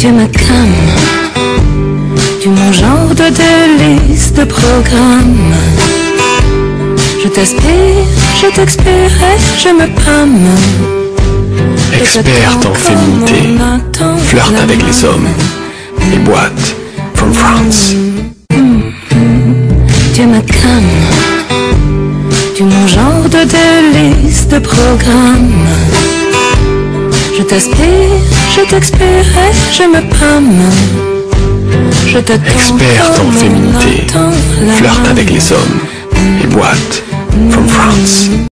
Tu me calmes, tu mon genre de délice de programme. Je t'aspire, je t'expire et je me pâme. Experte en féminité, flirte avec les hommes et boîte from France. Tu me calmes, tu mon genre de délice de programme. Je t'aspire, je t'expire et je me pâme. Je t'attends. Experte en féminité, flirte avec les hommes et boîte from France.